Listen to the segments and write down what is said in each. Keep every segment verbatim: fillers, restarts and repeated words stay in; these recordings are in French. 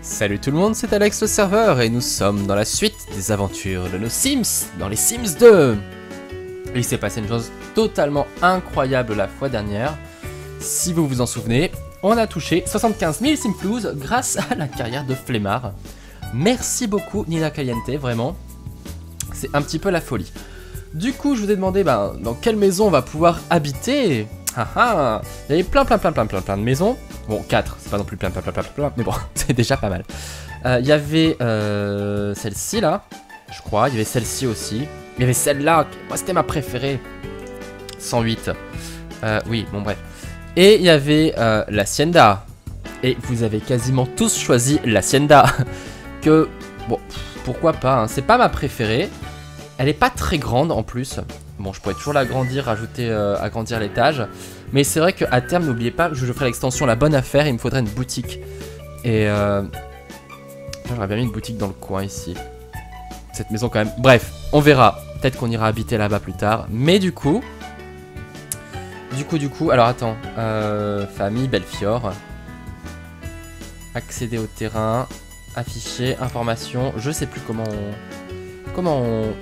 Salut tout le monde, c'est Alex le serveur et nous sommes dans la suite des aventures de nos Sims, dans les Sims deux. Et il s'est passé une chose totalement incroyable la fois dernière. Si vous vous en souvenez, on a touché soixante-quinze mille Simflouz grâce à la carrière de Flemmard. Merci beaucoup Nina Caliente, vraiment. C'est un petit peu la folie. Du coup, je vous ai demandé ben, dans quelle maison on va pouvoir habiter. Ah ah, il y avait plein plein plein plein plein plein de maisons. Bon, quatre, c'est pas non plus plein plein plein plein plein, mais bon, c'est déjà pas mal. Euh, Il y avait euh, celle-ci là, je crois, il y avait celle-ci aussi. Il y avait celle-là, moi c'était ma préférée. cent huit. Euh, oui, bon bref. Et il y avait euh, l'Hacienda. Et vous avez quasiment tous choisi l'Hacienda. Que, bon, pourquoi pas, hein. C'est pas ma préférée. Elle est pas très grande en plus. Bon, je pourrais toujours l'agrandir, rajouter, euh, agrandir l'étage. Mais c'est vrai qu'à terme, n'oubliez pas, je, je ferai l'extension La Bonne Affaire, il me faudrait une boutique. Et euh, j'aurais bien mis une boutique dans le coin ici. Cette maison quand même. Bref, on verra. Peut-être qu'on ira habiter là-bas plus tard. Mais du coup... Du coup, du coup... Alors attends. Euh, famille Belfior. Accéder au terrain. Afficher. Information. Je sais plus comment on... Comment on...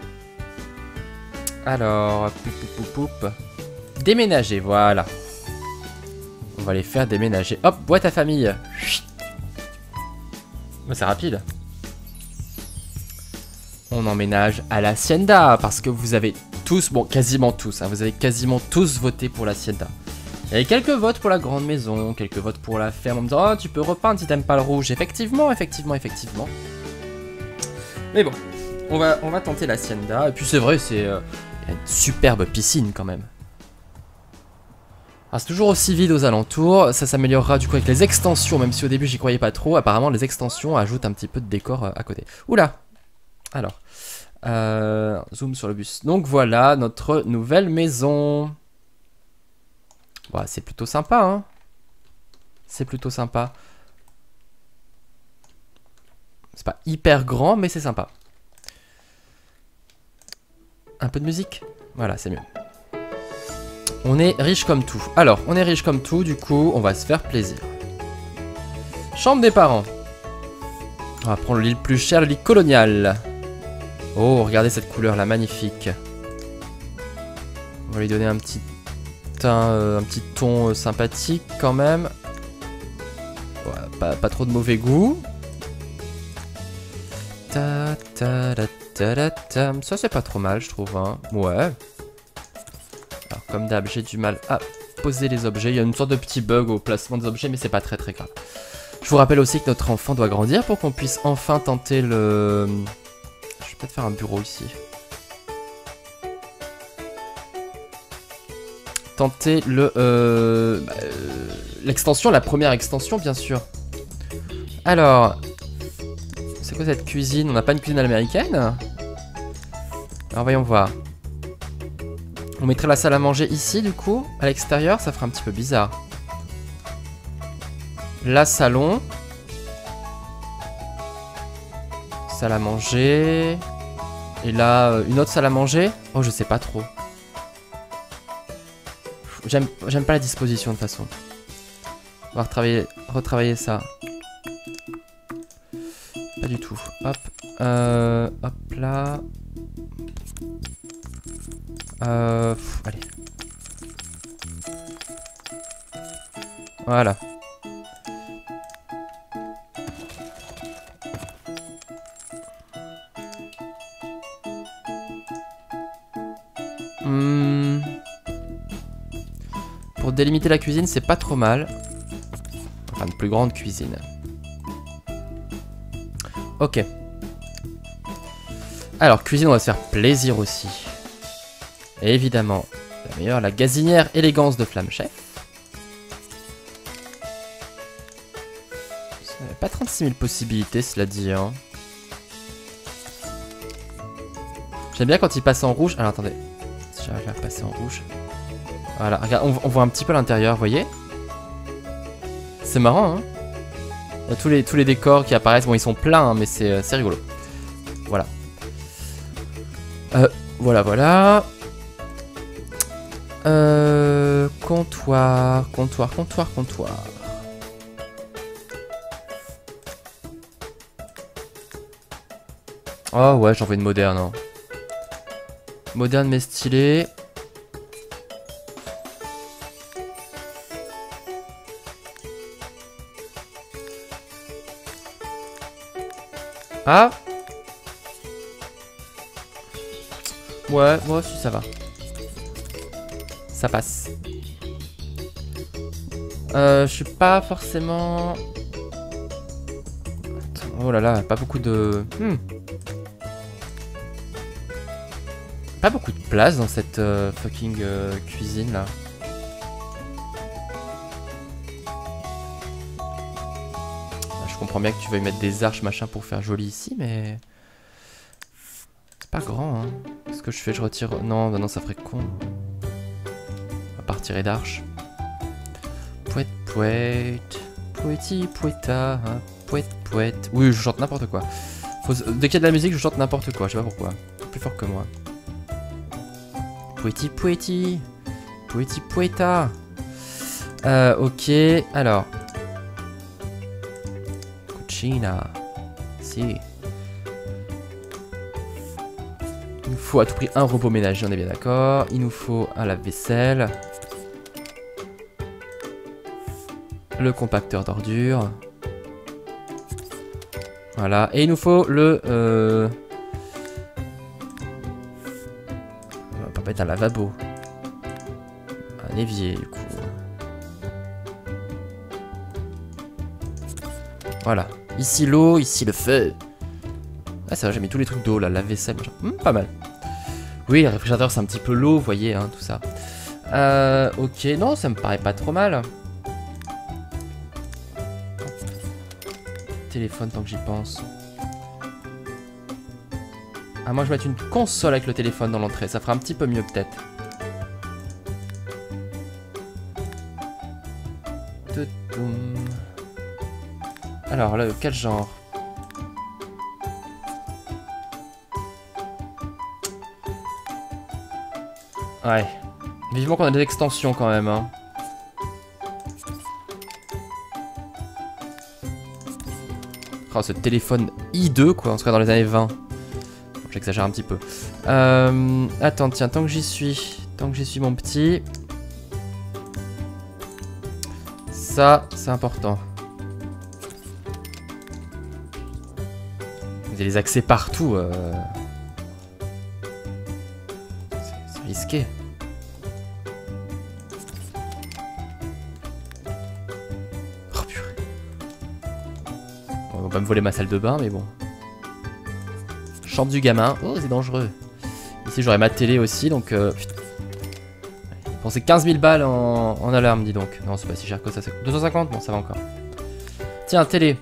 Alors... Poup, poup, poup, poup. Déménager, voilà. On va les faire déménager. Hop, boîte à famille. C'est rapide. On emménage à l'Hacienda parce que vous avez tous, bon quasiment tous, hein, vous avez quasiment tous voté pour l'Hacienda. Il y avait quelques votes pour la grande maison, quelques votes pour la ferme en me disant oh tu peux repeindre si t'aimes pas le rouge. Effectivement, effectivement, effectivement. Mais bon, on va, on va tenter l'Hacienda. Et puis c'est vrai, c'est euh, une superbe piscine quand même. C'est toujours aussi vide aux alentours, ça s'améliorera du coup avec les extensions, même si au début j'y croyais pas trop, apparemment les extensions ajoutent un petit peu de décor à côté. Oula. Alors, euh, zoom sur le bus. Donc voilà notre nouvelle maison. Bon, c'est plutôt sympa, hein. C'est plutôt sympa. C'est pas hyper grand, mais c'est sympa. Un peu de musique. Voilà, c'est mieux. On est riche comme tout. Alors, on est riche comme tout, du coup, on va se faire plaisir. Chambre des parents. On va prendre le lit le plus cher, le lit colonial. Oh, regardez cette couleur là, magnifique. On va lui donner un petit teint, euh, un petit ton euh, sympathique quand même. Ouais, pas, pas trop de mauvais goût. Ta, ta, ta, ta, ta, ta. Ça c'est pas trop mal, je trouve. Hein. Ouais. Alors comme d'hab, j'ai du mal à poser les objets. Il y a une sorte de petit bug au placement des objets, mais c'est pas très très grave. Je vous rappelle aussi que notre enfant doit grandir pour qu'on puisse enfin tenter le... Je vais peut-être faire un bureau ici. Tenter le... Euh, bah, euh, l'extension, la première extension bien sûr. Alors... C'est quoi cette cuisine? On n'a pas une cuisine américaine? Alors voyons voir. On mettrait la salle à manger ici du coup, à l'extérieur, ça ferait un petit peu bizarre. La salon. Salle à manger. Et là, euh, une autre salle à manger. Oh, je sais pas trop. J'aime j'aime pas la disposition de toute façon. On va retravailler, retravailler ça. Pas du tout. Hop. Euh, hop là. Euh, pff, allez. Voilà. Hmm. Pour délimiter la cuisine, c'est pas trop mal. Enfin, une plus grande cuisine. Ok. Alors, cuisine, on va se faire plaisir aussi. Et évidemment, la meilleure, la gazinière élégance de Flamme Chef. Ça n'avait pas trente-six mille possibilités, cela dit. Hein. J'aime bien quand il passe en rouge. Alors attendez, si j'arrive à passer en rouge. Voilà, regarde, on, on voit un petit peu l'intérieur, vous voyez. C'est marrant, hein. Il y a tous les, tous les décors qui apparaissent. Bon, ils sont pleins, hein, mais c'est rigolo. Voilà. Euh, voilà, voilà. Euh, comptoir, comptoir, comptoir, comptoir. Oh ouais, j'en veux une moderne. Hein. Moderne mais stylée. Ah. Ouais, moi aussi ça va. Ça passe. Euh, je suis pas forcément... Oh là là, pas beaucoup de... Hmm. Pas beaucoup de place dans cette euh, fucking euh, cuisine là. Je comprends bien que tu veuilles mettre des arches machin pour faire joli ici, mais... C'est pas grand, hein. Qu'est-ce que je fais? Je retire... Non, non, non, ça ferait con. On va pas retirer d'arches. Pouette, pouette. Pouetti, pouetta. Hein. Pouette, pouette. Oui, je chante n'importe quoi. Faut... Dès qu'il y a de la musique, je chante n'importe quoi. Je sais pas pourquoi. Plus fort que moi. Pouetti, pouetti. Pouetti, pouetta. Euh, ok. Alors. Cucina. Si. Il nous faut à tout prix un robot ménager, on est bien d'accord. Il nous faut un lave-vaisselle. Le compacteur d'ordures. Voilà. Et il nous faut le... Euh... On va pas mettre un lavabo. Un évier, du coup. Voilà. Ici l'eau, ici le feu. Ah ça va, j'ai mis tous les trucs d'eau là, la vaisselle, hmm, pas mal. Oui, le réfrigérateur c'est un petit peu l'eau, vous voyez, hein, tout ça. Euh, ok, non, ça me paraît pas trop mal. Téléphone tant que j'y pense. Ah, moi je vais mettre une console avec le téléphone dans l'entrée, ça fera un petit peu mieux peut-être. Alors, là, quel genre? Ouais. Vivement qu'on a des extensions quand même, hein. Oh, ce téléphone i deux, quoi. On serait dans les années vingt. Bon, j'exagère un petit peu. Euh... Attends, tiens, tant que j'y suis. Tant que j'y suis, mon petit. Ça, c'est important. Vous avez les accès partout. Euh... C'est risqué. Oh purée. Bon, on va pas me voler ma salle de bain, mais bon. Chambre du gamin. Oh, c'est dangereux. Ici, j'aurai ma télé aussi, donc... Euh... Bon, c'est quinze mille balles en... en alarme, dis donc. Non, c'est pas si cher que ça. C'est deux cent cinquante? Bon, ça va encore. Tiens, télé.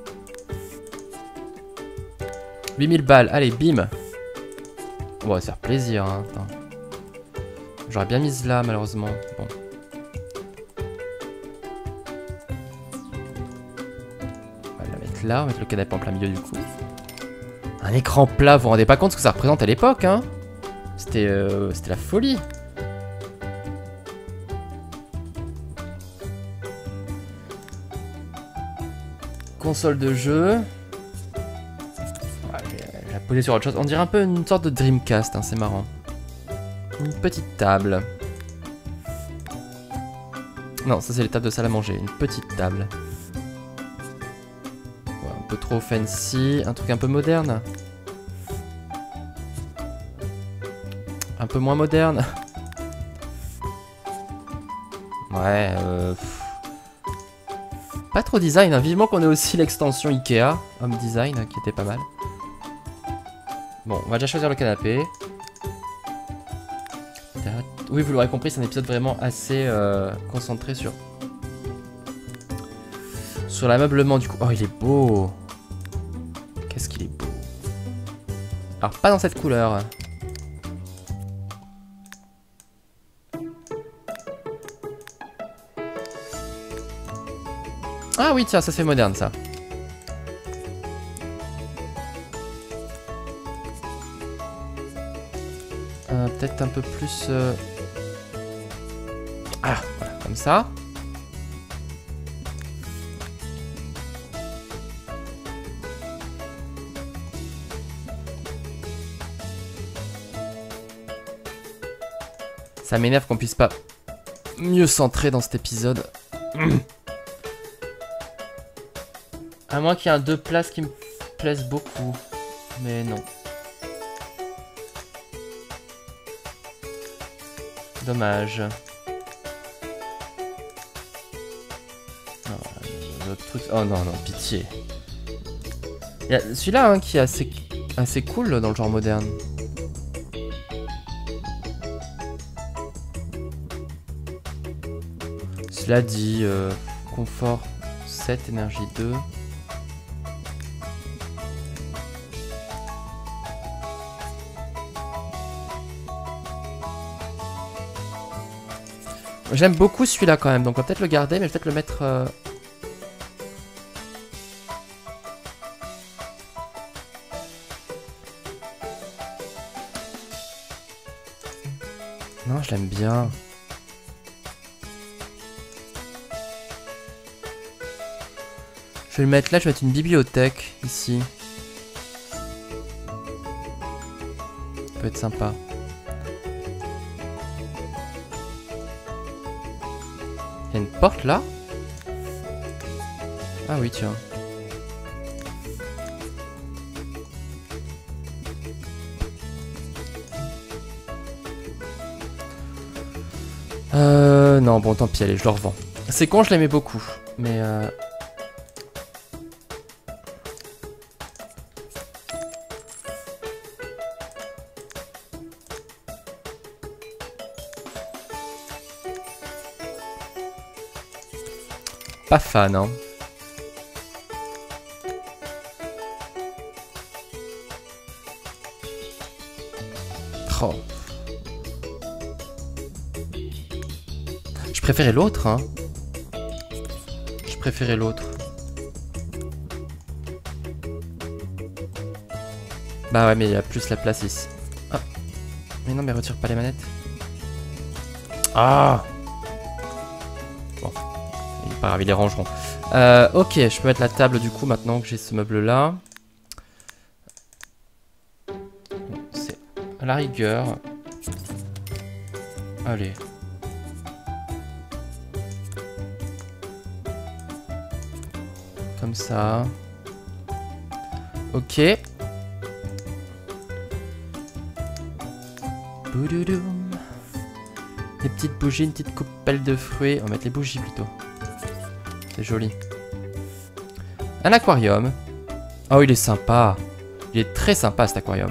huit mille balles, allez, bim. On va se faire plaisir, hein. J'aurais bien mise là, malheureusement. Bon. On va la mettre là, on va mettre le canapé en plein milieu du coup. Un écran plat, vous vous rendez pas compte ce que ça représente à l'époque, hein? C'était euh, c'était la folie. Console de jeu. Posé sur autre chose. On dirait un peu une sorte de Dreamcast, hein, c'est marrant. Une petite table. Non, ça c'est les tables de salle à manger. Une petite table. Ouais, un peu trop fancy. Un truc un peu moderne. Un peu moins moderne. Ouais, euh... pas trop design, hein. Vivement qu'on ait aussi l'extension Ikea, Home Design, hein, qui était pas mal. Bon, on va déjà choisir le canapé. Oui, vous l'aurez compris, c'est un épisode vraiment assez euh, concentré sur... Sur l'ameublement du coup. Oh, il est beau. Qu'est-ce qu'il est beau. Alors, pas dans cette couleur. Ah oui, tiens, ça c'est moderne, ça. Euh, Peut-être un peu plus... Euh... Ah, voilà, comme ça. Ça m'énerve qu'on puisse pas mieux centrer dans cet épisode. À moins qu'il y ait un deux places qui me plaise beaucoup. Mais non. Dommage. Oh, l'autre truc... oh non, non, pitié. Il y a celui-là hein, qui est assez, assez cool dans le genre moderne. Cela dit, euh, confort sept, énergie deux. J'aime beaucoup celui-là quand même, donc on va peut-être le garder, mais peut-être le mettre... Euh... Non, je l'aime bien. Je vais le mettre là, je vais mettre une bibliothèque ici. Ça peut être sympa. Il y a une porte là? Ah oui, tiens. Euh... Non, bon, tant pis, allez, je le revends. C'est con, je l'aimais beaucoup. Mais euh... pas fan, hein. Oh. Je préférais l'autre, hein. Je préférais l'autre. Bah ouais, mais il y a plus la place ici. Ah. Mais non, mais retire pas les manettes. Ah. Bon. Pas grave, ils les rangeront. Euh, ok, je peux mettre la table du coup maintenant que j'ai ce meuble là. C'est à la rigueur. Allez. Comme ça. Ok. Boudoudou. Des petites bougies, une petite coupelle de fruits. On va mettre les bougies plutôt. C'est joli. Un aquarium. Oh, il est sympa. Il est très sympa cet aquarium.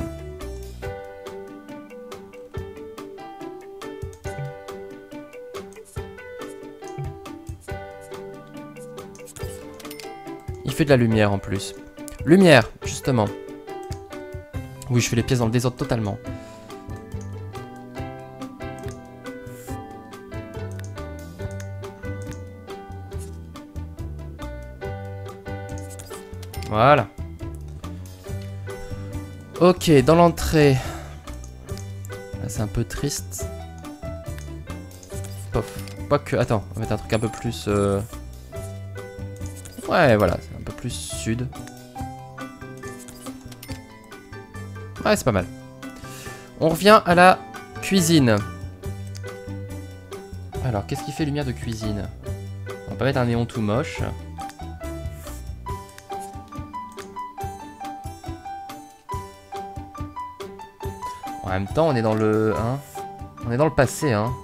Il fait de la lumière en plus. Lumière, justement. Oui, je fais les pièces dans le désordre totalement. Voilà. Ok, dans l'entrée. Là, c'est un peu triste. Pof. Quoique, attends, on va mettre un truc un peu plus... Euh... Ouais, voilà, c'est un peu plus sud. Ouais, c'est pas mal. On revient à la cuisine. Alors, qu'est-ce qui fait lumière de cuisine? On va pas mettre un néon tout moche. En même temps, on est dans le... Hein, on est dans le passé, hein.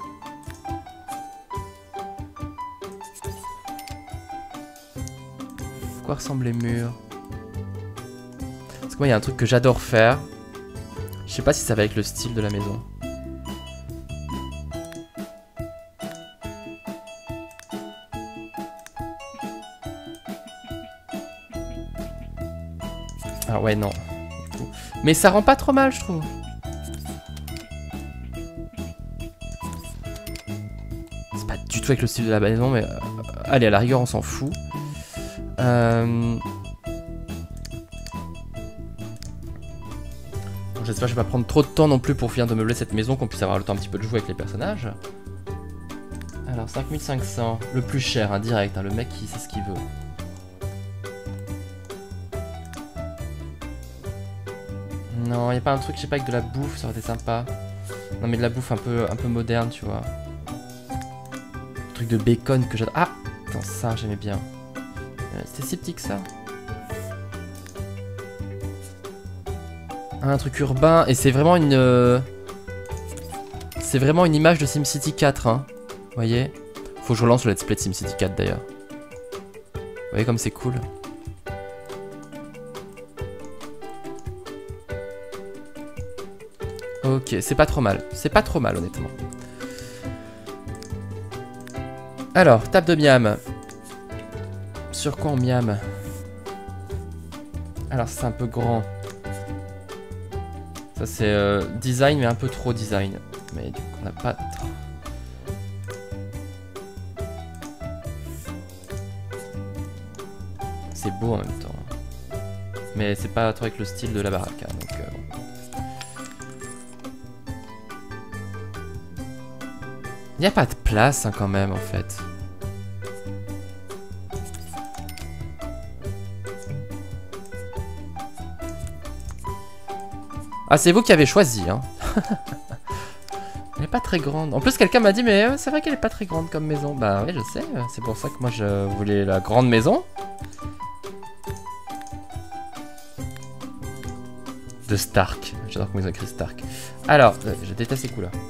À quoi ressemblent les murs? Parce que moi, il y a un truc que j'adore faire. Je sais pas si ça va avec le style de la maison. Ah ouais, non. Mais ça rend pas trop mal, je trouve. C'est pas du tout avec le style de la maison, mais... Euh, allez, à la rigueur, on s'en fout. Euh... Bon, j'espère que je vais pas prendre trop de temps non plus pour finir de meubler cette maison, qu'on puisse avoir le temps un petit peu de jouer avec les personnages. Alors, cinq mille cinq cents. Le plus cher, hein, direct. Hein, le mec, il sait ce qu'il veut. Non, y a pas un truc, je sais pas, avec de la bouffe, ça aurait été sympa. Non mais de la bouffe un peu, un peu moderne, tu vois. Un truc de bacon que j'adore. Ah, attends, ça j'aimais bien. Euh, C'était si petit que ça. Un truc urbain, et c'est vraiment une... Euh... C'est vraiment une image de SimCity quatre, hein. Vous voyez? Faut que je relance le let's play de SimCity quatre d'ailleurs. Vous voyez comme c'est cool. Ok, c'est pas trop mal. C'est pas trop mal, honnêtement. Alors, table de miam. Sur quoi on miam? Alors, c'est un peu grand. Ça, c'est euh, design, mais un peu trop design. Mais du coup, on n'a pas trop... C'est beau en même temps. Mais c'est pas trop avec le style de la baraque. Hein, donc, euh... il n'y a pas de place hein, quand même en fait. Ah, c'est vous qui avez choisi, hein. Elle est pas très grande. En plus, quelqu'un m'a dit, mais euh, c'est vrai qu'elle est pas très grande comme maison. Bah oui, je sais. C'est pour ça que moi, je voulais la grande maison. De Stark. J'adore comment ils ont écrit Stark. Alors, euh, je déteste ces couleurs.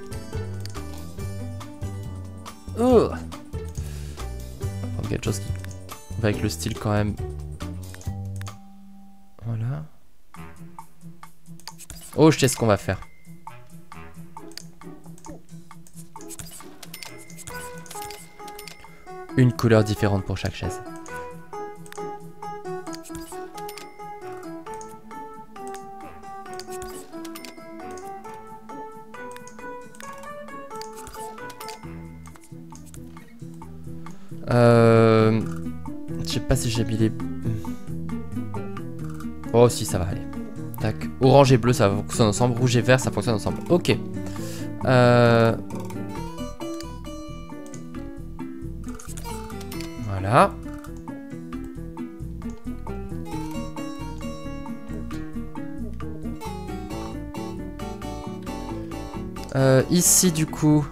Oh, prendre quelque chose qui va avec le style quand même. Voilà. Oh, je sais ce qu'on va faire. Une couleur différente pour chaque chaise. Euh... Je sais pas si j'ai mis les... Oh si, ça va aller. Tac. Orange et bleu, ça fonctionne ensemble. Rouge et vert, ça fonctionne ensemble. Ok. Euh... Voilà. Euh, ici, du coup...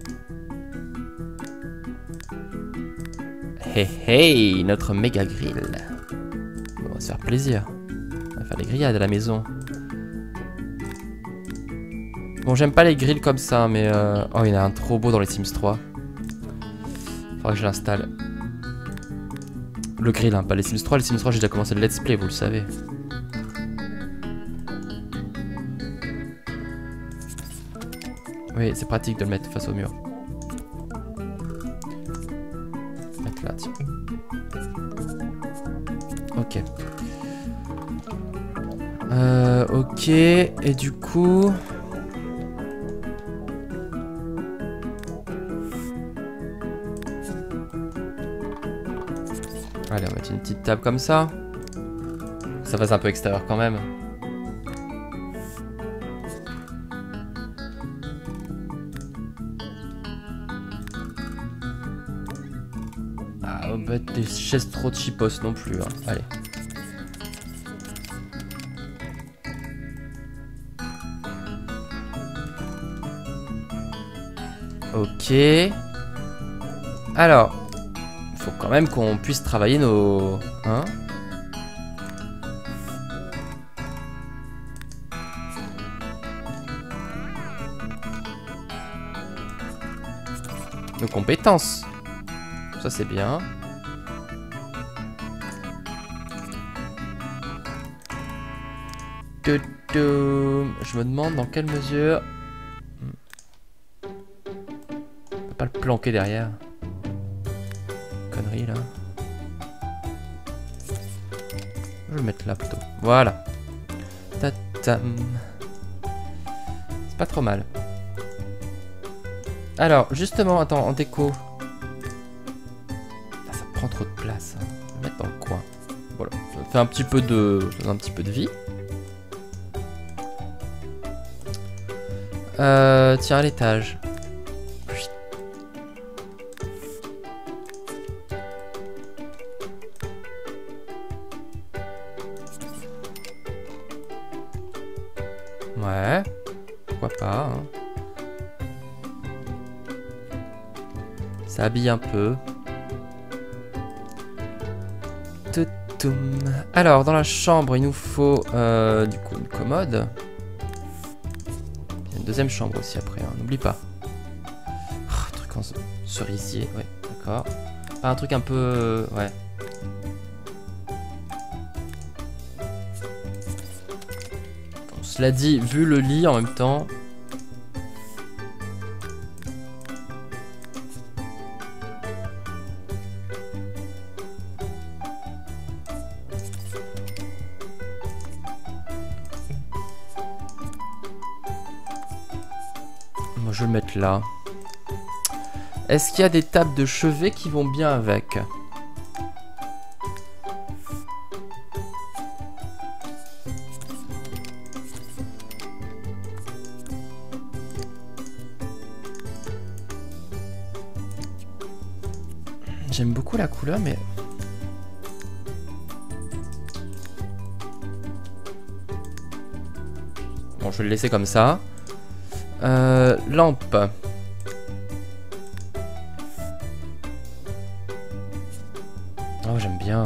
Hey hey, notre méga grill. On va se faire plaisir. On va faire des grillades à la maison. Bon, j'aime pas les grilles comme ça, mais... Euh... Oh, il y en a un trop beau dans les Sims trois. Faudra que je l'installe. Le grill, hein, pas les Sims trois. Les Sims trois, j'ai déjà commencé le let's play, vous le savez. Oui, c'est pratique de le mettre face au mur. Mettre là, tiens. Ok. Euh, ok. Et du coup... Allez, on va mettre une petite table comme ça. Ça fasse un peu extérieur quand même. Ah, on va mettre des chaises trop cheapos non plus. Hein. Allez. Ok. Alors... Faut quand même qu'on puisse travailler nos... Hein? Nos compétences. Ça c'est bien. Je me demande dans quelle mesure... On peut pas le planquer derrière. Connerie là. Je vais le mettre là plutôt. Voilà. Ta-tam. C'est pas trop mal. Alors, justement, attends, en déco. Ah, ça prend trop de place. Hein. Je vais le mettre dans le coin. Voilà. Ça fait un petit peu de. Ça fait un petit peu de vie. Euh, tiens, à l'étage. Ouais, pourquoi pas. Hein. Ça habille un peu. Toutoum. Alors, dans la chambre, il nous faut euh, du coup une commode. Il y a une deuxième chambre aussi après, hein, n'oublie pas. Oh, truc en cerisier, ouais, d'accord. Pas un truc un peu... Euh, ouais. Bon, cela dit, vu le lit en même temps... Moi, je vais le mettre là. Est-ce qu'il y a des tables de chevet qui vont bien avec? J'aime beaucoup la couleur, mais... Bon, je vais le laisser comme ça. Euh, lampe. Oh, j'aime bien.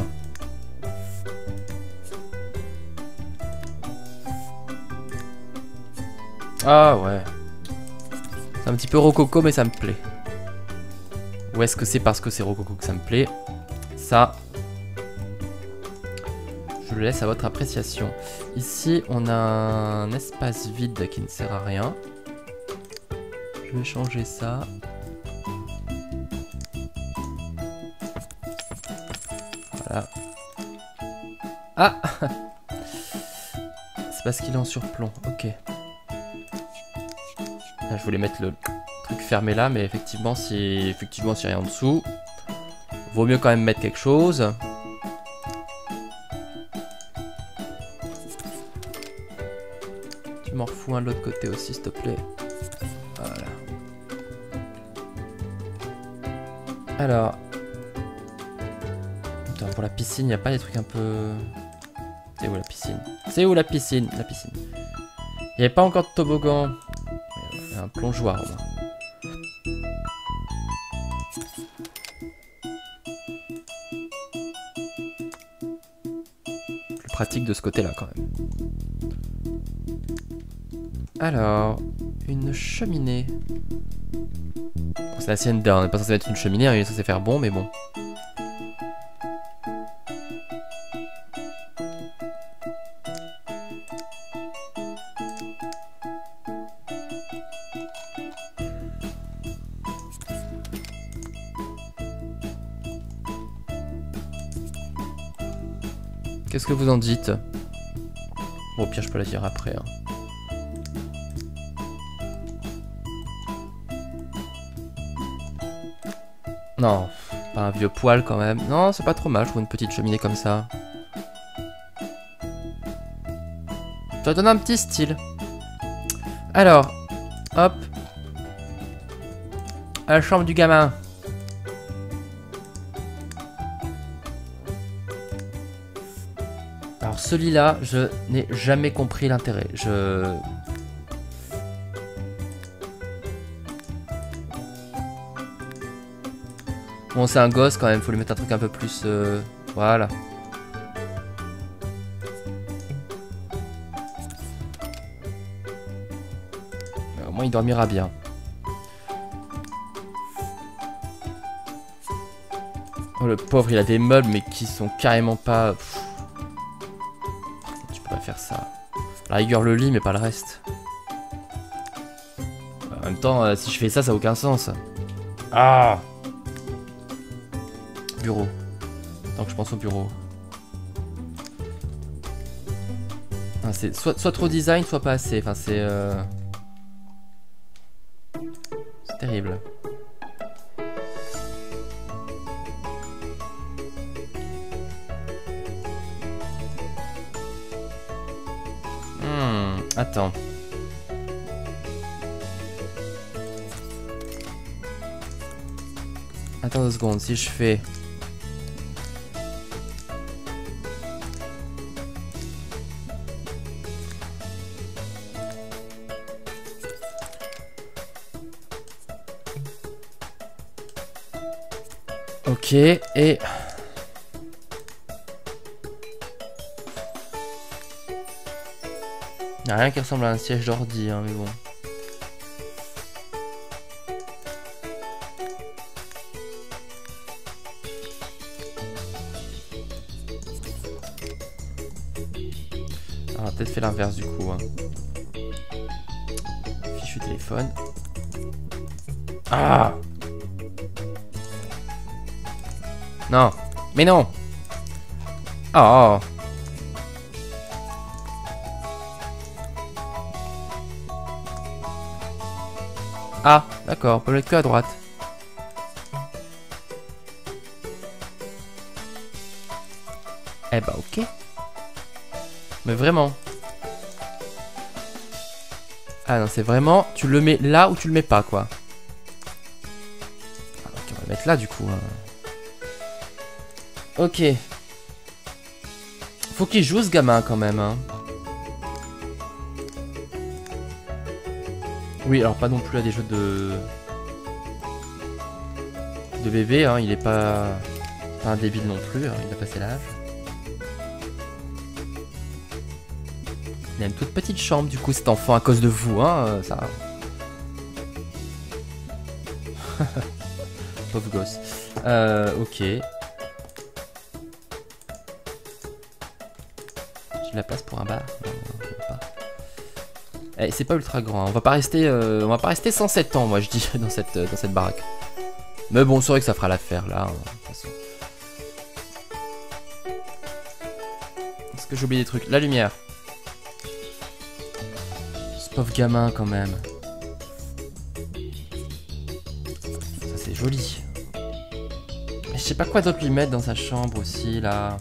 Ah ouais. C'est un petit peu rococo, mais ça me plaît. Ou est-ce que c'est parce que c'est rococo que ça me plaît? Ça, je le laisse à votre appréciation. Ici, on a un espace vide qui ne sert à rien. Je vais changer ça. Voilà. Ah! C'est parce qu'il est en surplomb. Ok. Là, je voulais mettre le truc fermé là, mais effectivement, si effectivement, s'il y a rien en dessous, vaut mieux quand même mettre quelque chose. Tu m'en refous un de l'autre côté aussi, s'il te plaît. Voilà. Alors. Attends, pour la piscine, il n'y a pas des trucs un peu... C'est où la piscine? C'est où la piscine? La piscine. Il n'y avait pas encore de toboggan. Il y a un plongeoir au moins. Plus pratique de ce côté-là quand même. Alors, une cheminée. Bon, c'est la sienne d'un, on n'est pas censé mettre une cheminée, on est censé faire bon, mais bon. Qu'est-ce que vous en dites? Bon, au pire, je peux la dire après. Hein. Non, pas un vieux poil quand même. Non, c'est pas trop mal, je trouve une petite cheminée comme ça. Ça donne un petit style. Alors, hop. À la chambre du gamin. Alors celui-là, je n'ai jamais compris l'intérêt. Je... Bon, c'est un gosse quand même, faut lui mettre un truc un peu plus... Euh... Voilà. Au moins, il dormira bien. Oh, le pauvre, il a des meubles, mais qui sont carrément pas... Pff. Tu pourrais faire ça. À la rigueur, le lit, mais pas le reste. En même temps, euh, si je fais ça, ça n'a aucun sens. Ah! Bureau. Tant que je pense au bureau. Ah, c'est soit, soit trop design, soit pas assez. Enfin, c'est... Euh... C'est terrible. Hmm, attends. Attends deux secondes, si je fais... Ok, et... Il n'y a rien qui ressemble à un siège d'ordi, hein, mais bon. Ah, on va peut-être faire l'inverse du coup. Hein. Fichu téléphone. Ah! Non! Mais non! Oh! Ah, d'accord, on peut le mettre que à droite. Eh bah ok. Mais vraiment. Ah non, c'est vraiment... Tu le mets là ou tu le mets pas, quoi. Ah, ok, on va le mettre là, du coup. Hein. Ok. Faut qu'il joue, ce gamin, quand même. Hein. Oui, alors pas non plus à des jeux de... De bébé, hein. Il est pas... pas un débile non plus, hein. Il a passé l'âge. Il a une toute petite chambre, du coup, cet enfant, à cause de vous, hein, ça... Pauvre gosse. Euh, ok. J'ai la place pour un bar? Non, non, pas. Eh, c'est pas ultra grand, hein. On va pas rester, euh, on va pas rester cent sept ans, moi, je dis, dans cette, dans cette baraque. Mais bon, c'est vrai que ça fera l'affaire, là, hein, de toute façon. Est-ce que j'ai oublié des trucs? La lumière. Pauvre gamin quand même. Ça c'est joli. Mais je sais pas quoi d'autre lui mettre dans sa chambre aussi là.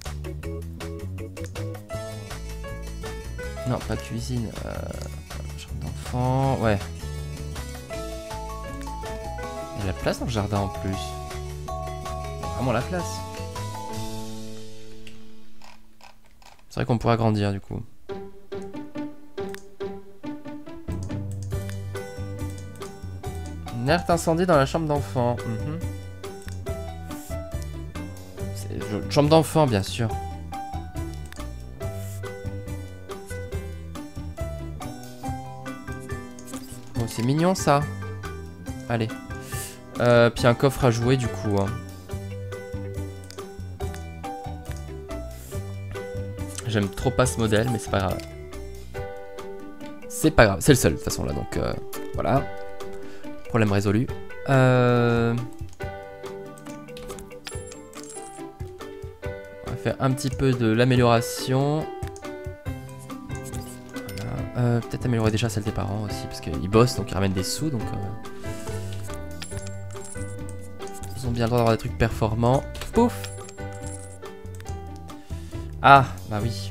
Non, pas cuisine. Euh, chambre d'enfant. Ouais. Il y a la place dans le jardin en plus. Il y a vraiment la place. C'est vrai qu'on pourrait agrandir du coup. Une alerte incendie dans la chambre d'enfant. Mmh. C'est une chambre d'enfant, bien sûr. Bon, c'est mignon ça. Allez. Euh, puis un coffre à jouer du coup. Hein. J'aime trop pas ce modèle, mais c'est pas grave. C'est pas grave, c'est le seul de toute façon là, donc euh, voilà. Problème résolu. Euh... On va faire un petit peu de l'amélioration. Voilà. Euh, Peut-être améliorer déjà celle des parents aussi, parce qu'ils bossent, donc ils ramènent des sous, donc... Euh... Ils ont bien le droit d'avoir des trucs performants. Pouf! Ah, bah oui.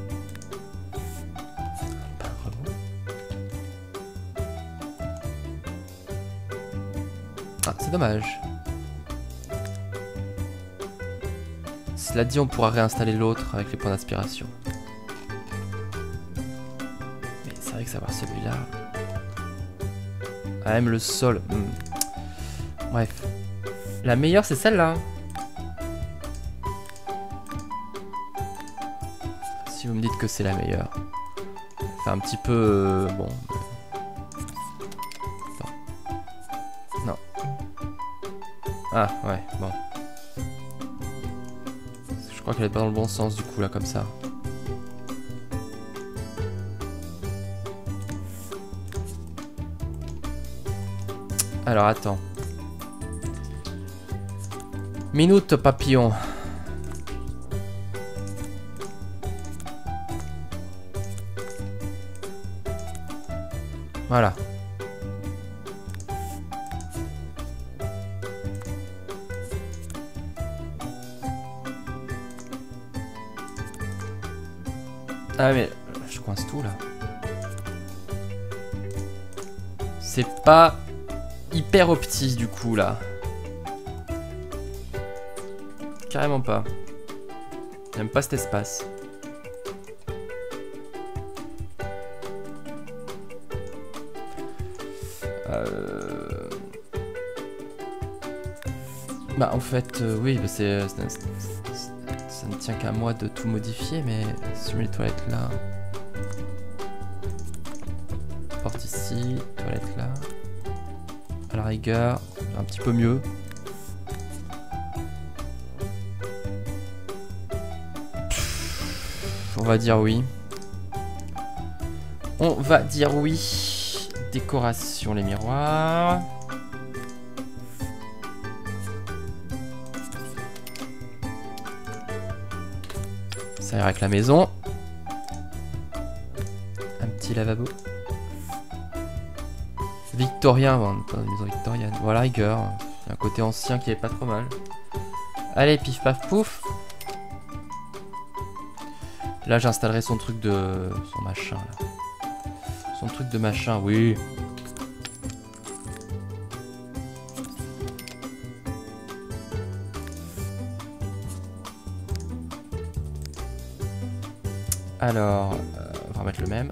Ah, c'est dommage. Cela dit, on pourra réinstaller l'autre avec les points d'inspiration. Mais c'est vrai que savoir celui-là... Ah, même le sol. Hmm. Bref. La meilleure, c'est celle-là. Si vous me dites que c'est la meilleure. C'est un petit peu... Euh, bon... Non. Ah, ouais, bon. Je crois qu'elle est pas dans le bon sens, du coup, là, comme ça. Alors, attends. Minute papillon. Voilà. Ah mais je coince tout là. C'est pas hyper opti du coup là. Carrément pas. J'aime pas cet espace. Euh... Bah en fait, euh, oui, bah, c'est, c'est, c'est, c'est, ça ne tient qu'à moi de tout modifier, mais si je mets les toilettes là... Porte ici, toilette là. À la rigueur, un petit peu mieux. On va dire oui. On va dire oui. Décoration, les miroirs. Ça ira avec la maison. Un petit lavabo. Victorien, bon, pas une maison victorienne. Voilà, rigueur. Il y a un côté ancien qui est pas trop mal. Allez, pif paf pouf. Là, j'installerai son truc de... Son machin, là. Son truc de machin, oui. Alors, euh, on va remettre le même.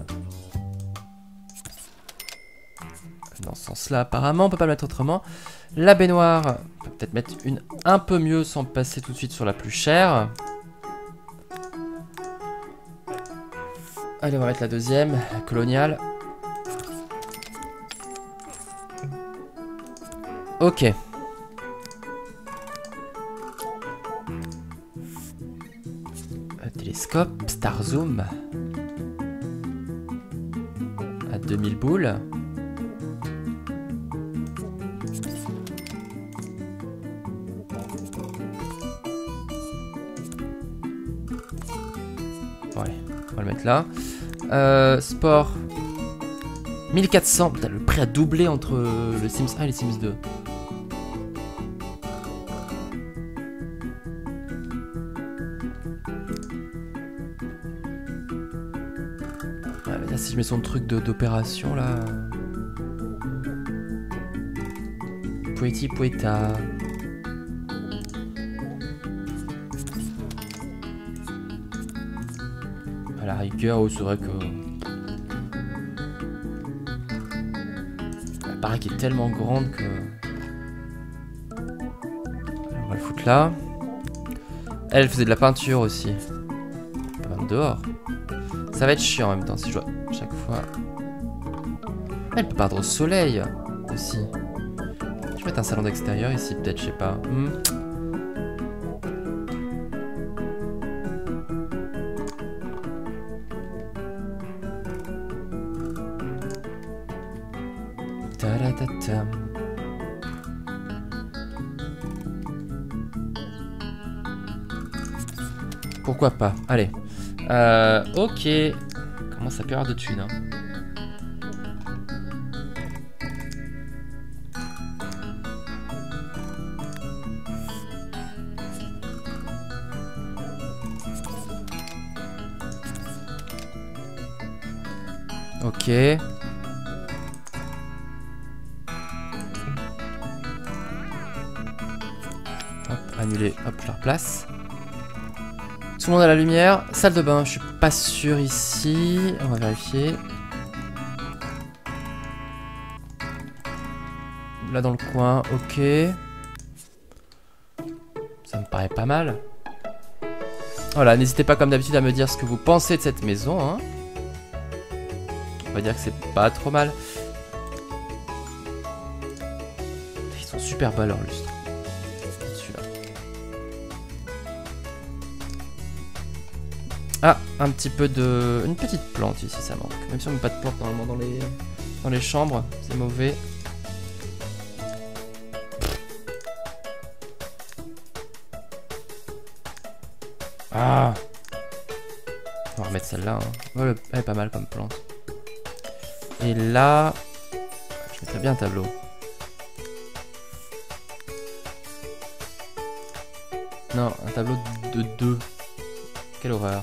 Dans ce sens-là, apparemment, on peut pas le mettre autrement. La baignoire, on peut peut-être mettre une un peu mieux sans passer tout de suite sur la plus chère. Allez, on va mettre la deuxième, la coloniale. Ok. Un télescope, Star Zoom. À deux mille boules. Ouais, on va le mettre là. Euh, sport. mille quatre cents. Putain, le prix a doublé entre le Sims un et les Sims deux. Ouais, mais là, si je mets son truc d'opération, là... Poeti Poeta. À la rigueur, oh, c'est vrai que... Elle paraît qu'elle est tellement grande que... Alors, on va le foutre là. Elle faisait de la peinture aussi. Pas même dehors. Ça va être chiant en même temps si je dois chaque fois... Elle peut peindre au soleil aussi. Je vais mettre un salon d'extérieur ici, peut-être, je sais pas. Hmm. Ta-da-ta-ta. Pourquoi pas? Allez. Euh, ok. Comment ça peut avoir de thunes, hein? Ok. Hop, annuler, hop, je la replace. Tout le monde à la lumière. Salle de bain, je suis pas sûr ici. On va vérifier. Là dans le coin, ok. Ça me paraît pas mal. Voilà, n'hésitez pas comme d'habitude à me dire ce que vous pensez de cette maison, hein. On va dire que c'est pas trop mal. Ils sont super bas leurs lustres. Celui-là. Ah, un petit peu de... Une petite plante ici, ça manque. Même si on met pas de plante normalement dans les, dans les chambres, c'est mauvais. Ah, on va remettre celle-là, hein. Ouais, elle est pas mal comme plante. Et là, je mettrais bien un tableau. Non, un tableau de deux. Quelle horreur.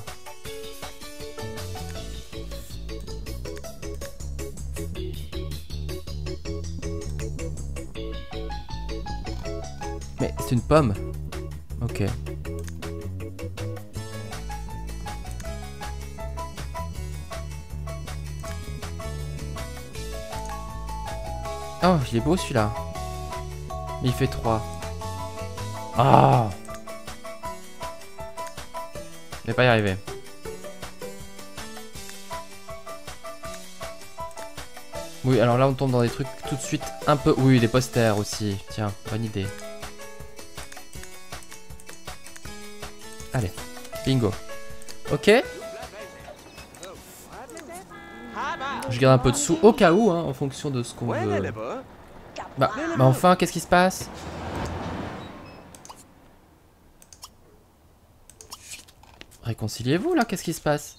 Mais c'est une pomme. Ok. Oh, il est beau celui-là. Mais il fait trois. Ah. Je vais pas y arriver. Oui, alors là on tombe dans des trucs tout de suite un peu... Oui, des posters aussi. Tiens, bonne idée. Allez, bingo. Ok. Je garde un peu de sous au cas où, hein, en fonction de ce qu'on veut. Bah, bah enfin, qu'est-ce qui se passe? Réconciliez-vous là, qu'est-ce qui se passe?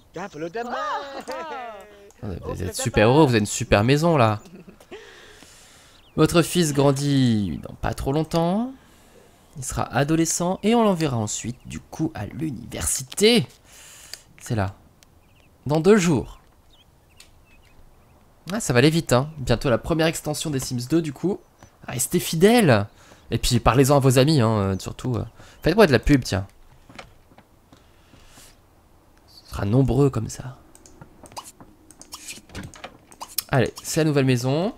Vous êtes super heureux, vous avez une super maison là. Votre fils grandit dans pas trop longtemps. Il sera adolescent et on l'enverra ensuite du coup à l'université. C'est là. Dans deux jours. Ah, ça va aller vite, hein. Bientôt la première extension des Sims deux du coup. Restez fidèles. Et puis parlez-en à vos amis, hein, surtout. Faites-moi de la pub, tiens. On sera nombreux comme ça. Allez, c'est la nouvelle maison.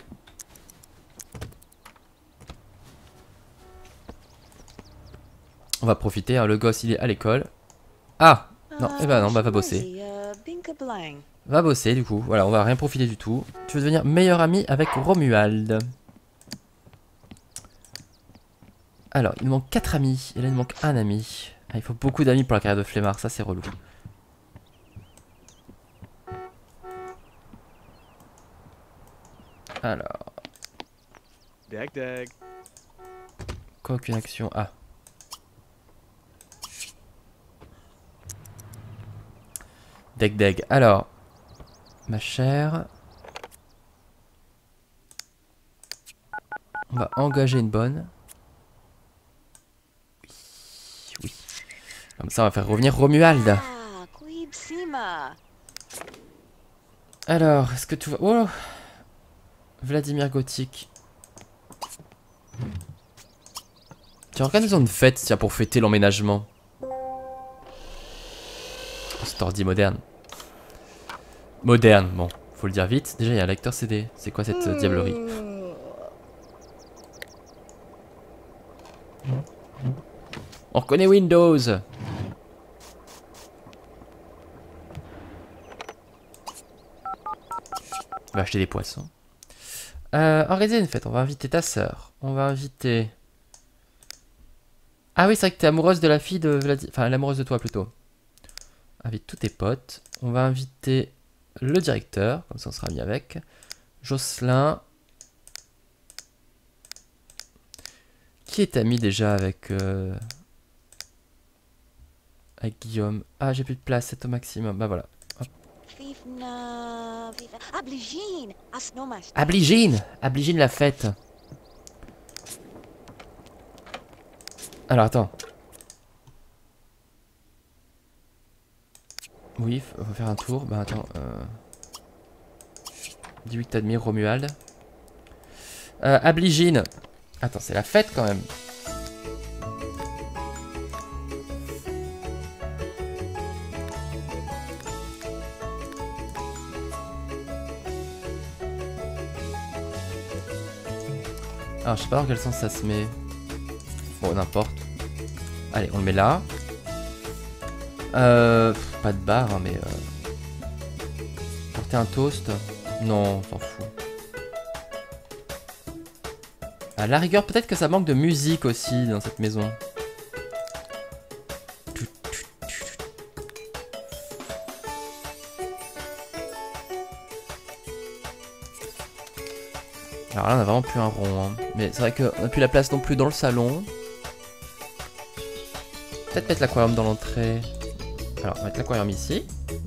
On va profiter, hein, le gosse il est à l'école. Ah non, eh ben non, bah va bosser. Va bosser du coup, voilà, on va rien profiter du tout. Tu veux devenir meilleur ami avec Romuald. Alors, il nous manque quatre amis, et là il nous manque un ami. Ah, il faut beaucoup d'amis pour la carrière de flemmard, ça c'est relou. Alors... Quoi, aucune action? Ah. Deg deg. Alors, ma chère, on va engager une bonne. Oui, oui. Comme ça, on va faire revenir Romuald. Alors, est-ce que tu vas... Oh, Vladimir Gothique. Tiens, organisons une fête, tiens, pour fêter l'emménagement. C'est ordi moderne. Moderne, bon, faut le dire vite. Déjà, il y a un lecteur C D. C'est quoi cette euh, diablerie? On reconnaît Windows. On va acheter des poissons. Euh, organiser une fête. On va inviter ta sœur. On va inviter... Ah oui, c'est vrai que t'es amoureuse de la fille de Vladimir... Enfin, l'amoureuse de toi, plutôt. Invite tous tes potes. On va inviter le directeur, comme ça on sera mis avec. Jocelyn. Qui est ami déjà avec... Euh... Avec Guillaume. Ah, j'ai plus de place, c'est au maximum. Bah voilà. Abligine. Abligine la fête. Alors attends. Oui, on va faire un tour. Bah attends. Euh... Dis-lui que t'admires Romuald. Euh, Abligine. Attends, c'est la fête quand même. Alors je sais pas dans quel sens ça se met. Bon, n'importe. Allez, on le met là. Euh, pas de barre, hein, mais... Euh... Porter un toast. Non, on s'en fout. À la rigueur, peut-être que ça manque de musique aussi dans cette maison. Alors là, on a vraiment plus un rond. Hein. Mais c'est vrai qu'on n'a plus la place non plus dans le salon. Peut-être mettre l'aquarium dans l'entrée. Alors, on va mettre l'aquarium ici.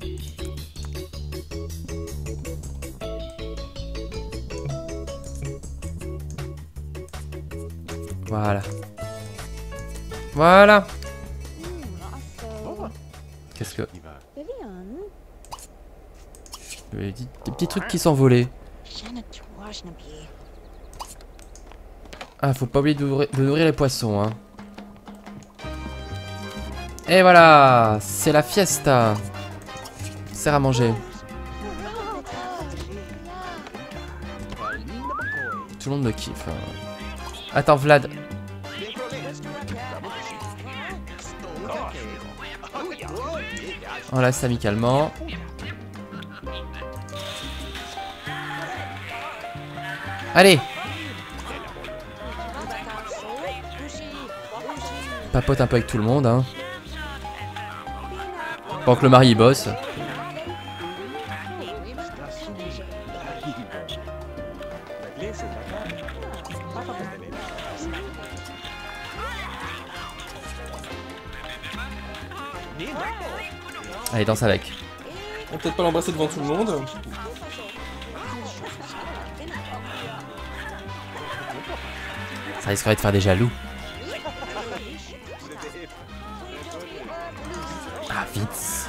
Voilà. Voilà. Qu'est-ce que... Des, des petits trucs qui s'envolaient. Ah, faut pas oublier de nourrir, de nourrir les poissons, hein. Et voilà, c'est la fiesta. Sert à manger. Tout le monde me kiffe. Hein. Attends, Vlad. On laisse amicalement. Allez! Papote un peu avec tout le monde, hein. Pendant que le mari bosse. Allez, danse avec. On va peut-être pas l'embrasser devant tout le monde. Ça risquerait de faire des jaloux. Ah, vite.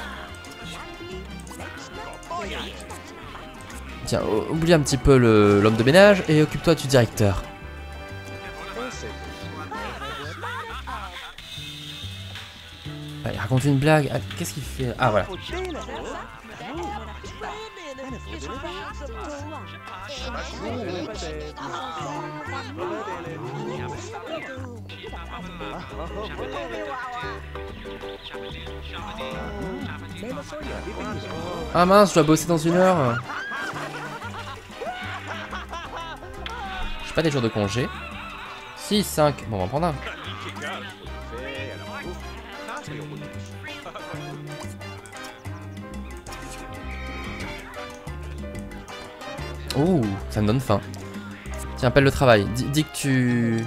Tiens, oublie un petit peu l'homme de ménage et occupe-toi du directeur. Allez, raconte une blague. Ah, qu'est-ce qu'il fait? Ah, voilà. Ah mince, je dois bosser dans une heure. J'ai pas des jours de congé. six, cinq. Bon, on va en prendre un. Ouh, ça me donne faim. Tiens, appelle le travail. Dis, dis que tu...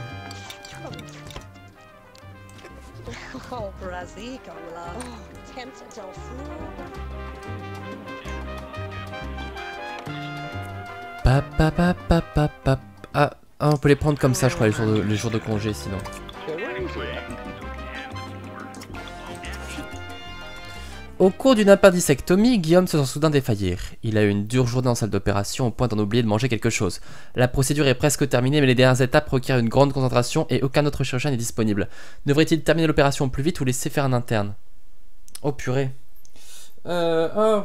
Pa, pa, pa, pa, pa, pa. Ah, ah, on peut les prendre comme ça, je crois, les jours de, les jours de congé, sinon. Au cours d'une appendicectomie, Guillaume se sent soudain défaillir. Il a eu une dure journée en salle d'opération au point d'en oublier de manger quelque chose. La procédure est presque terminée, mais les dernières étapes requièrent une grande concentration et aucun autre chirurgien n'est disponible. Devrait-il terminer l'opération plus vite ou laisser faire un interne? Oh purée. Euh... Oh.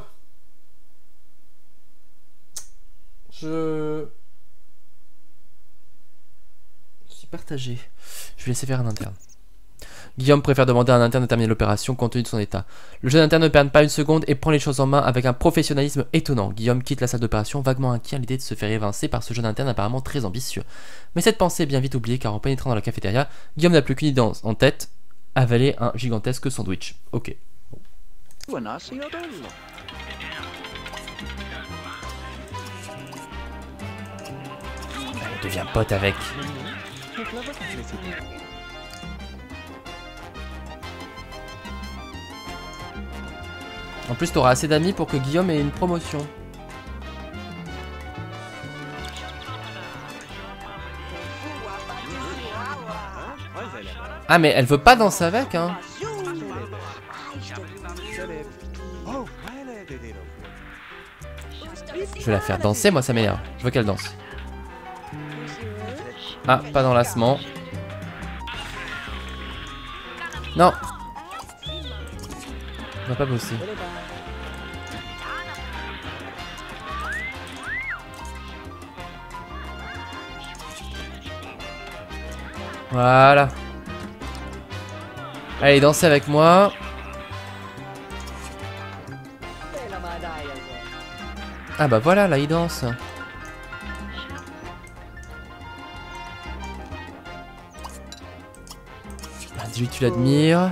Je... Je suis partagé. Je vais laisser faire un interne. Guillaume préfère demander à un interne de terminer l'opération compte tenu de son état. Le jeune interne ne perd pas une seconde et prend les choses en main avec un professionnalisme étonnant. Guillaume quitte la salle d'opération vaguement inquiet à l'idée de se faire évincer par ce jeune interne apparemment très ambitieux. Mais cette pensée est bien vite oubliée car en pénétrant dans la cafétéria, Guillaume n'a plus qu'une idée en tête, avaler un gigantesque sandwich. Ok. Allez, deviens pote avec. En plus, t'auras assez d'amis pour que Guillaume ait une promotion. Ah, mais elle veut pas danser avec, hein. Je vais la faire danser, moi ça m'énerve. Je veux qu'elle danse. Ah, pas d'enlacement. Non. On va pas bosser. Voilà. Allez, dansez avec moi. Ah bah voilà, là il danse. Dis-lui que tu l'admires.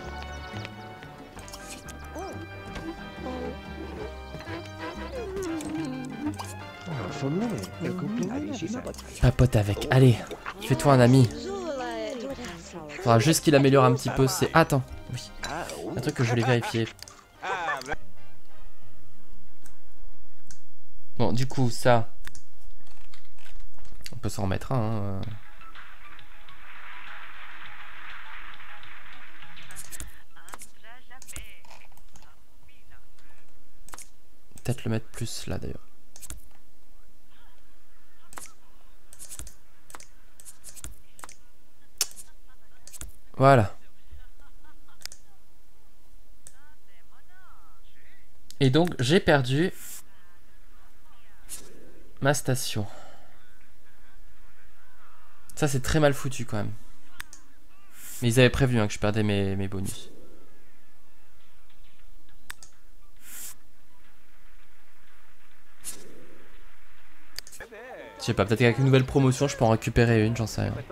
Papote avec. Allez, fais-toi un ami. Faudra juste qu'il améliore un petit peu ses... Ah, attends, oui. Un truc que je voulais vérifier. Bon, du coup, ça... On peut s'en remettre un, hein. Peut-être le mettre plus là, d'ailleurs. Voilà. Et donc, j'ai perdu ma station. Ça, c'est très mal foutu quand même. Mais ils avaient prévu hein, que je perdais mes, mes bonus. Je sais pas, peut-être qu'avec une nouvelle promotion, je peux en récupérer une, j'en sais rien.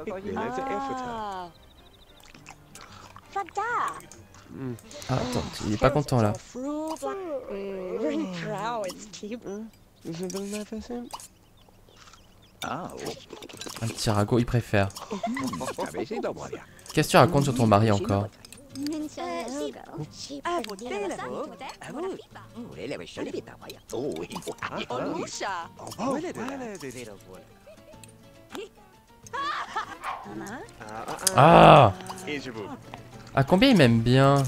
Ah, attends, il est pas content là. Un petit ragot, il préfère. Qu'est-ce que tu racontes sur ton mari encore? Ah! À combien il m'aime bien?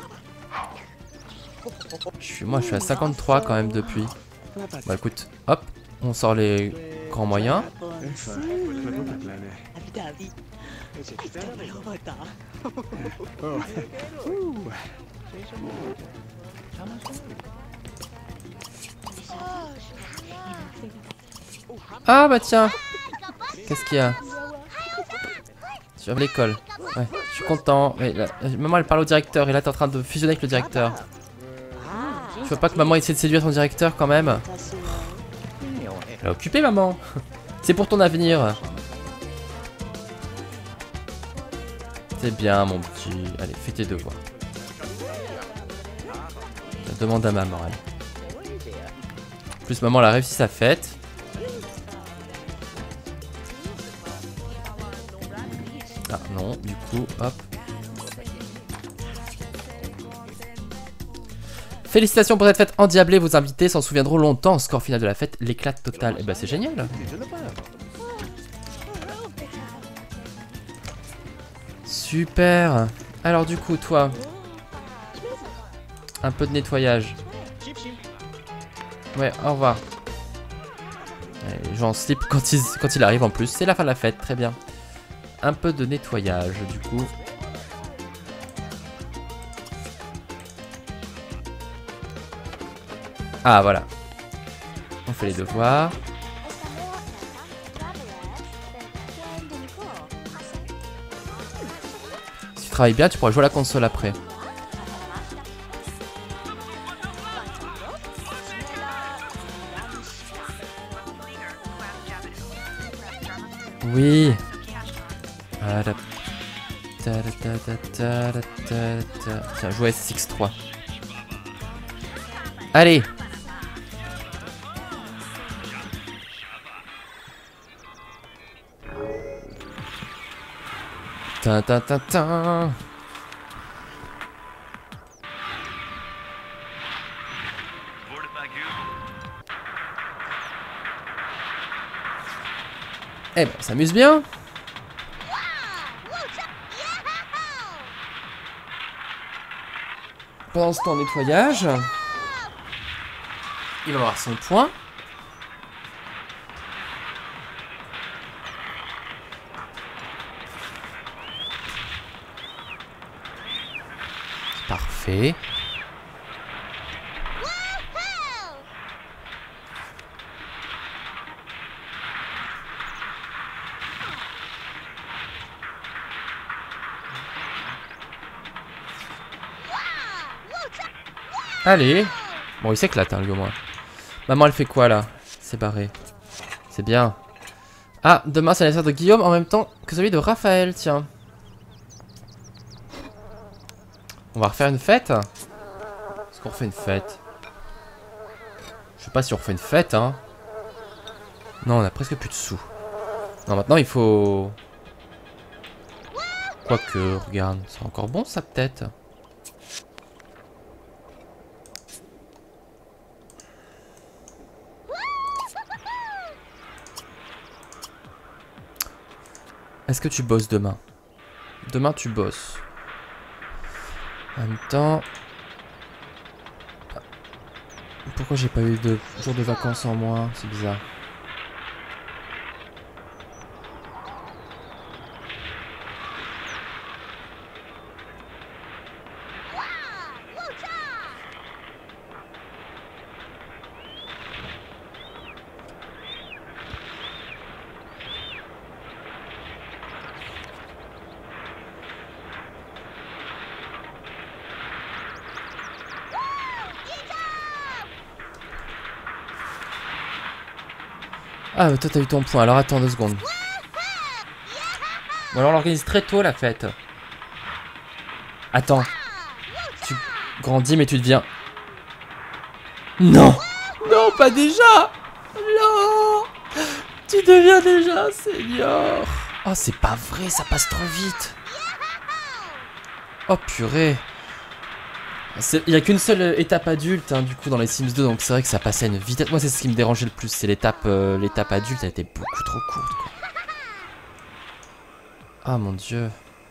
je suis, Moi je suis à cinquante-trois quand même depuis. Bah écoute, hop, on sort les grands moyens. Ah bah tiens, qu'est-ce qu'il y a? Sur l'école. Ouais, je suis content. Mais là, maman elle parle au directeur et là t'es en train de fusionner avec le directeur. Tu vois pas que maman essaie de séduire ton directeur quand même? Elle est occupée maman. C'est pour ton avenir. C'est bien mon petit. Allez, fais tes devoirs. Demande à maman, allez. En plus maman elle a réussi sa fête. Ah non, du coup, hop. Félicitations pour cette fête endiablée, vos invités s'en souviendront longtemps. Score final de la fête, l'éclat total. Et bah c'est génial. Super. Alors du coup, toi, un peu de nettoyage. Ouais, au revoir. Allez, les gens en slip quand, ils, quand il arrive en plus. C'est la fin de la fête, très bien. Un peu de nettoyage du coup. Ah voilà. On fait les devoirs. Si tu travailles bien, tu pourras jouer à la console après. Oui. Tiens, jouer à S X trois. Allez. Ta ta ta ta. Eh ben, on s'amuse bien. Pendant ce temps, nettoyage. Il va avoir son point. Parfait. Allez. Bon, il s'éclate, hein, lui au moins. Maman, elle fait quoi, là? C'est barré. C'est bien. Ah, demain, c'est l'anniversaire de Guillaume en même temps que celui de Raphaël, tiens. On va refaire une fête? Est-ce qu'on refait une fête? Je sais pas si on refait une fête, hein. Non, on a presque plus de sous. Non, maintenant, il faut... Quoique, regarde, c'est encore bon, ça, peut-être. Est-ce que tu bosses demain? Demain, tu bosses. En même temps... Pourquoi j'ai pas eu de jours de vacances en moins? C'est bizarre. Ah, toi t'as eu ton point, alors attends deux secondes. Bon alors on l'organise très tôt la fête. Attends. Tu grandis mais tu deviens... Non! Non, pas déjà! Non! Tu deviens déjà un senior! Oh, c'est pas vrai, ça passe trop vite! Oh purée! Il n'y a qu'une seule étape adulte hein, du coup dans les Sims deux, donc c'est vrai que ça passait à une vitesse. Moi c'est ce qui me dérangeait le plus, c'est l'étape euh, l'étape adulte, elle était beaucoup trop courte quoi. Ah mon dieu.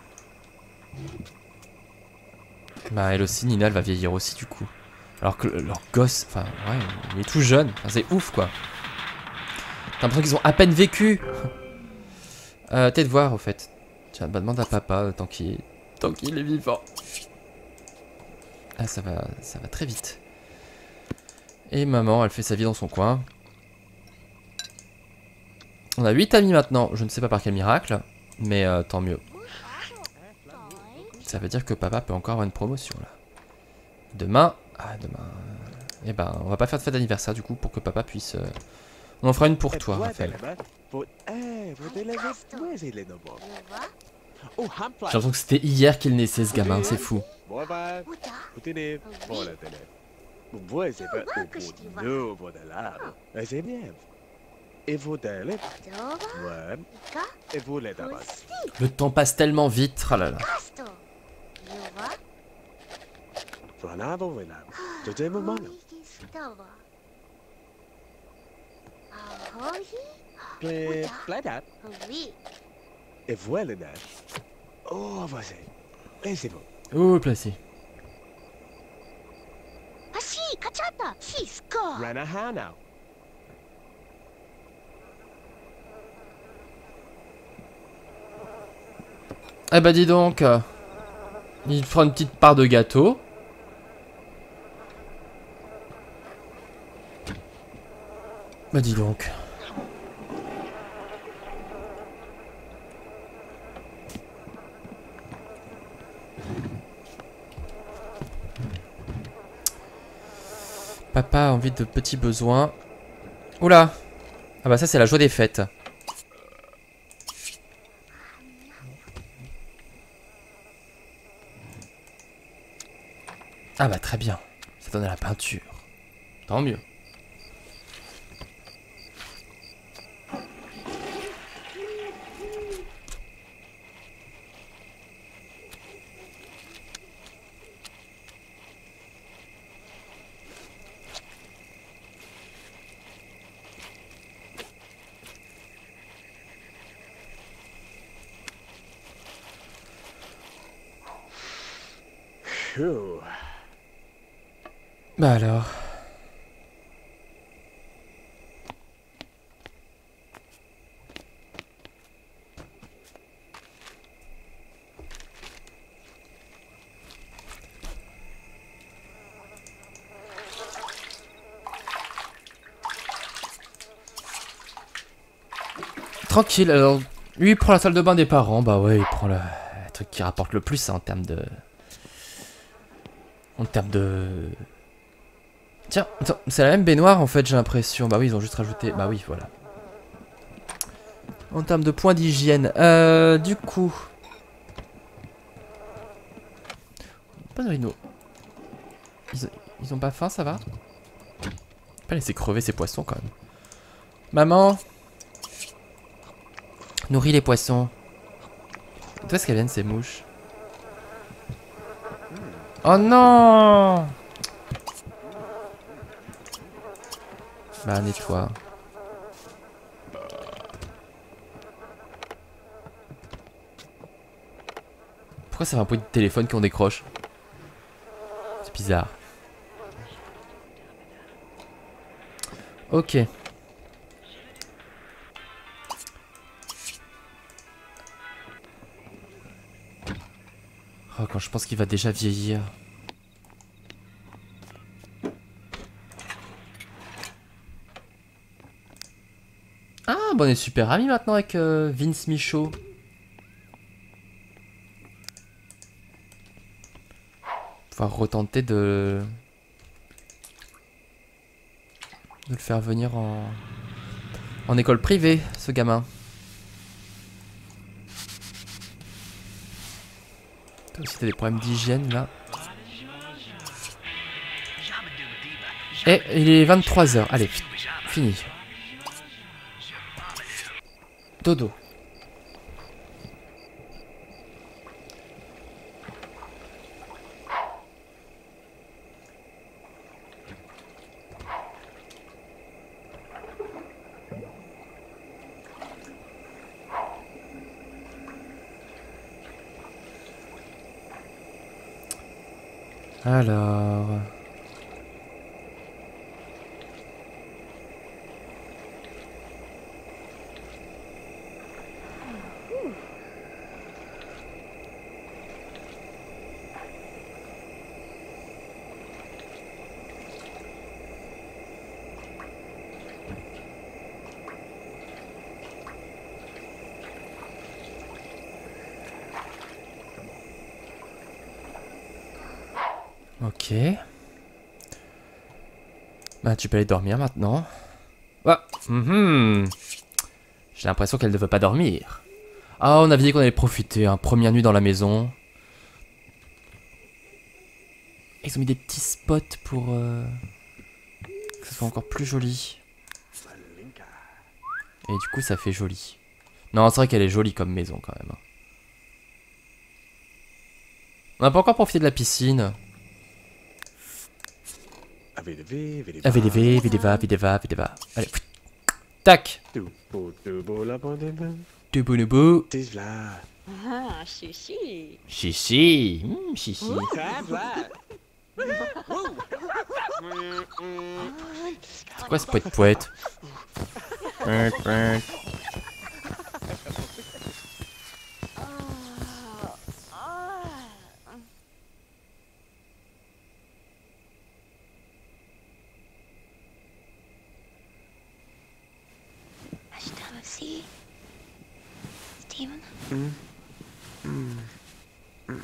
Bah elle aussi, Nina elle va vieillir aussi du coup. Alors que leur gosse, enfin ouais, il est tout jeune, enfin, c'est ouf quoi. T'as l'impression qu'ils ont à peine vécu. euh, Peut-être voir au fait. Tiens, bah demande à papa euh, tant qu'il tant qu'il est vivant. Ah ça va, ça va très vite. Et maman, elle fait sa vie dans son coin. On a huit amis maintenant, je ne sais pas par quel miracle, mais euh, tant mieux. Ça veut dire que papa peut encore avoir une promotion là. Demain, ah demain, eh ben on va pas faire de fête d'anniversaire du coup pour que papa puisse... Euh... On en fera une pour toi, Raphaël. J'ai l'impression que c'était hier qu'il naissait ce gamin, c'est fou. Le temps passe tellement vite, oh là là. Oh, placé. Eh bah dis donc, euh, il fera une petite part de gâteau. Bah dis donc. Papa a envie de petits besoins. Oula. Ah bah ça c'est la joie des fêtes. Ah bah très bien. Ça donne à la peinture. Tant mieux. Bah alors. Tranquille, alors lui il prend la salle de bain des parents, bah ouais il prend le, le truc qui rapporte le plus hein, en termes de... En termes de... Tiens, c'est la même baignoire en fait j'ai l'impression, bah oui ils ont juste rajouté, bah oui voilà. En termes de points d'hygiène, euh, du coup... Pas de rhino. Ils, ils ont pas faim, ça va? Pas laisser crever ces poissons quand même. Maman, nourris les poissons. D'où est-ce qu'elles viennent ces mouches? Oh non! Bah nettoie. Pourquoi ça fait un bruit de téléphone qu'on décroche? C'est bizarre. Ok. Oh, quand je pense qu'il va déjà vieillir. Ah, bon, on est super amis maintenant avec euh, Vince Michaud. Pouvoir retenter de... de le faire venir en... En école privée, ce gamin. Toi aussi t'as des problèmes d'hygiène là. Et il est vingt-trois heures. Allez, fini. Dodo. Alors... Ok. Bah tu peux aller dormir maintenant. Ah, mm-hmm. J'ai l'impression qu'elle ne veut pas dormir. Ah, on avait dit qu'on allait profiter, hein. Première nuit dans la maison. Ils ont mis des petits spots pour euh, que ce soit encore plus joli. Et du coup ça fait joli. Non, c'est vrai qu'elle est jolie comme maison quand même. On n'a pas encore profité de la piscine. Avedeva, Vedeva, Vedeva, Vedeva. Allez, tac. Dubu nubu. Ah, chichi. Chichi. Mmh, chichi. C'est quoi ce poète poète? Si. Steven. Mm. Mm. Mm.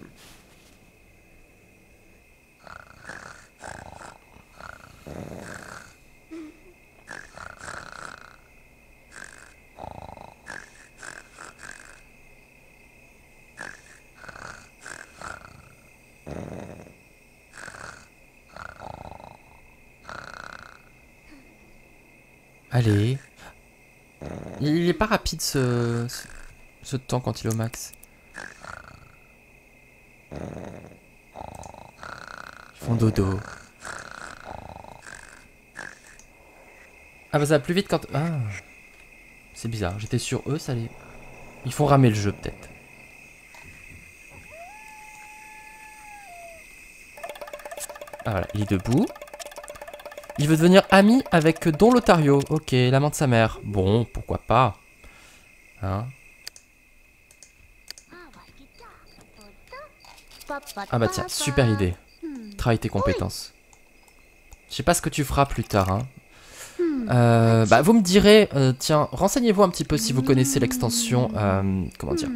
Allez. Il est pas rapide ce, ce, ce temps quand il est au max. Ils font dodo. Ah bah ça va plus vite quand... Ah. C'est bizarre, j'étais sur eux, ça les... Ils font ramer le jeu peut-être. Ah voilà, il est debout. Il veut devenir ami avec Don Lotario. Ok, l'amant de sa mère. Bon, pourquoi pas. Hein? Ah bah tiens, super idée. Travaille tes compétences. Je sais pas ce que tu feras plus tard. Hein. Euh, bah vous me direz, euh, tiens, renseignez-vous un petit peu si vous connaissez l'extension... Euh, comment dire?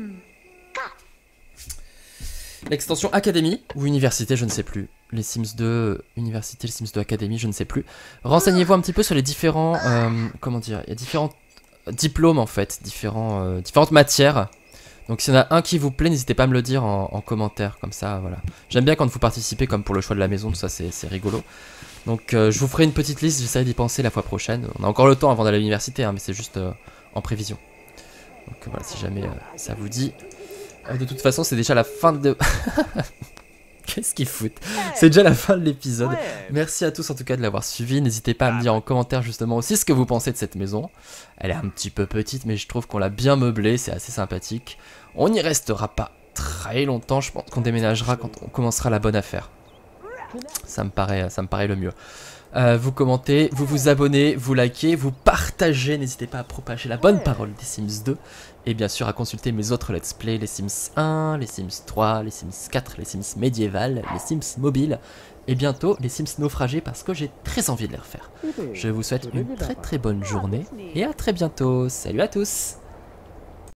L'extension Académie ou Université, je ne sais plus. Les Sims deux Université, les Sims deux Académie, je ne sais plus. Renseignez-vous un petit peu sur les différents... Euh, comment dire? Il y a différents diplômes en fait, différents, euh, différentes matières. Donc s'il y en a un qui vous plaît, n'hésitez pas à me le dire en, en commentaire, comme ça, voilà. J'aime bien quand vous participez, comme pour le choix de la maison, tout ça c'est rigolo. Donc euh, je vous ferai une petite liste, j'essaierai d'y penser la fois prochaine. On a encore le temps avant d'aller à l'université, hein, mais c'est juste euh, en prévision. Donc euh, voilà, si jamais euh, ça vous dit... Euh, de toute façon, c'est déjà la fin de... Qu'est-ce qu'ils foutent? C'est déjà la fin de l'épisode. Merci à tous en tout cas de l'avoir suivi. N'hésitez pas à me dire en commentaire justement aussi ce que vous pensez de cette maison. Elle est un petit peu petite, mais je trouve qu'on l'a bien meublée, c'est assez sympathique. On n'y restera pas très longtemps, je pense qu'on déménagera quand on commencera la bonne affaire. Ça me paraît, ça me paraît le mieux. Euh, vous commentez, vous vous abonnez, vous likez, vous partagez, n'hésitez pas à propager la bonne parole des Sims deux. Et bien sûr à consulter mes autres let's play, les Sims un, les Sims trois, les Sims quatre, les Sims médiévales, les Sims mobiles. Et bientôt les Sims naufragés parce que j'ai très envie de les refaire. Je vous souhaite une très très bonne journée et à très bientôt. Salut à tous!